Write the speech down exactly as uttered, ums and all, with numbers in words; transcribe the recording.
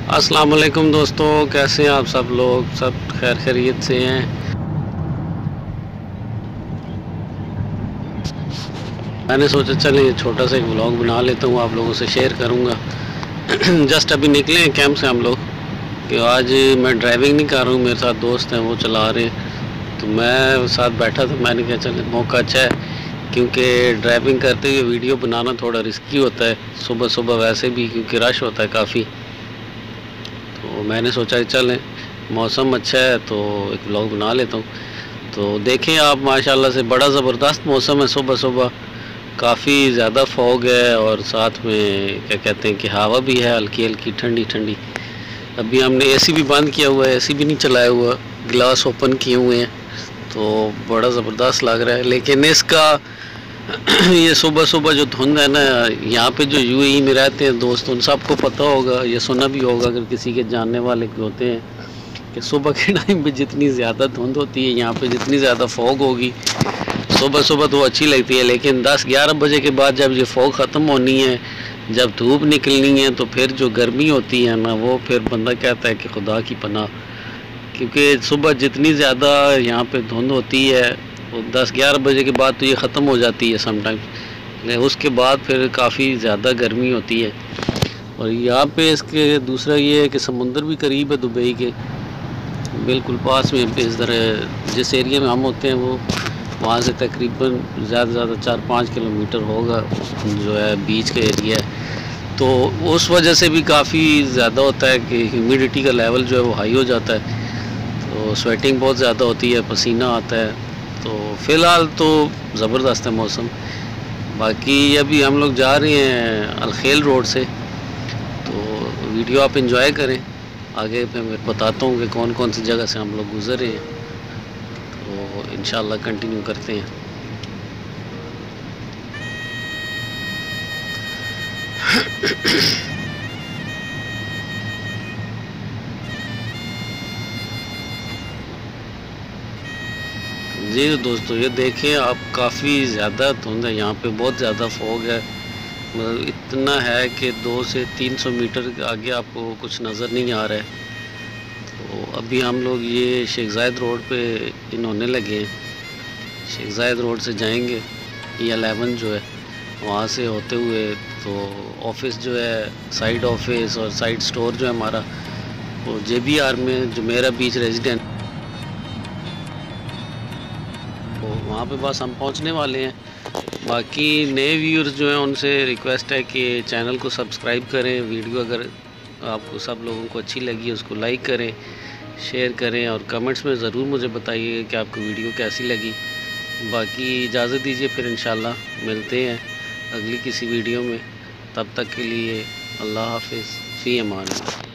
अस्सलाम वालेकुम दोस्तों, कैसे हैं आप सब लोग? सब खैर खैरियत से हैं। मैंने सोचा चलें छोटा सा एक व्लॉग बना लेता हूँ, आप लोगों से शेयर करूँगा। जस्ट अभी निकले हैं कैंप से हम लोग कि आज मैं ड्राइविंग नहीं कर रहा हूँ, मेरे साथ दोस्त हैं वो चला रहे हैं, तो मैं साथ बैठा था। मैंने कहा चले मौका अच्छा है, क्योंकि ड्राइविंग करते हुए वीडियो बनाना थोड़ा रिस्की होता है सुबह सुबह वैसे भी, क्योंकि रश होता है काफ़ी। तो मैंने सोचा चलें मौसम अच्छा है तो एक व्लॉग बना लेता हूँ। तो देखें आप, माशाल्लाह से बड़ा ज़बरदस्त मौसम है। सुबह सुबह काफ़ी ज़्यादा फॉग है और साथ में क्या कहते हैं कि हवा भी है हल्की हल्की ठंडी ठंडी। अभी हमने एसी भी बंद किया हुआ है, एसी भी नहीं चलाया हुआ, गिलास ओपन किए हुए हैं, तो बड़ा ज़बरदस्त लग रहा है। लेकिन इसका ये सुबह सुबह जो धुंध है ना, यहाँ पे जो यूएई में रहते हैं दोस्त, उन सबको पता होगा, ये सुना भी होगा अगर किसी के जानने वाले के होते हैं, कि सुबह के टाइम पे जितनी ज़्यादा धुंध होती है यहाँ पे, जितनी ज़्यादा फॉग होगी सुबह सुबह तो अच्छी लगती है, लेकिन दस ग्यारह बजे के बाद जब ये फॉग ख़त्म होनी है, जब धूप निकलनी है, तो फिर जो गर्मी होती है ना, वो फिर बंदा कहता है कि खुदा की पनाह। क्योंकि सुबह जितनी ज़्यादा यहाँ पे धुंध होती है, वो दस ग्यारह बजे के बाद तो ये ख़त्म हो जाती है समटाइम्स, लेकिन उसके बाद फिर काफ़ी ज़्यादा गर्मी होती है। और यहाँ पे इसके दूसरा ये है कि समुंदर भी करीब है दुबई के बिल्कुल पास में। इस तरह जिस एरिया में हम होते हैं वो वहाँ से तकरीबन ज़्यादा से ज़्यादा चार पाँच किलोमीटर होगा जो है बीच का एरिया है, तो उस वजह से भी काफ़ी ज़्यादा होता है कि ह्यूमिडिटी का लेवल जो है वो हाई हो जाता है, तो स्वेटिंग बहुत ज़्यादा होती है, पसीना आता है। तो फ़िलहाल तो ज़बरदस्त है मौसम। बाकी अभी हम लोग जा रहे हैं अलखेल रोड से, तो वीडियो आप एंजॉय करें। आगे मैं बताता हूँ कि कौन कौन सी जगह से हम लोग गुज़रे हैं, तो इंशाल्लाह कंटिन्यू करते हैं। जी दोस्तों, ये देखें आप, काफ़ी ज़्यादा धुंध है यहाँ पे, बहुत ज़्यादा फॉग है। मतलब इतना है कि दो से तीन सौ मीटर आगे आपको कुछ नज़र नहीं आ रहा है। तो अभी हम लोग ये शेख ज़ायद रोड पे इन्होंने लगे हैं, शेख ज़ायद रोड से जाएंगे ये अलेवन जो है, वहाँ से होते हुए तो ऑफिस जो है, साइड ऑफिस और साइड स्टोर जो है हमारा, वो जे बी आर में जो मेरा बीच रेजिडेंट, तो वहाँ पे बस हम पहुँचने वाले हैं। बाकी नए व्यूअर्स जो हैं उनसे रिक्वेस्ट है कि चैनल को सब्सक्राइब करें, वीडियो अगर आपको सब लोगों को अच्छी लगी उसको लाइक करें, शेयर करें और कमेंट्स में ज़रूर मुझे बताइए कि आपको वीडियो कैसी लगी। बाकी इजाज़त दीजिए, फिर इंशाल्लाह मिलते हैं अगली किसी वीडियो में। तब तक के लिए अल्लाह हाफ़िज़, फ़ी अमान।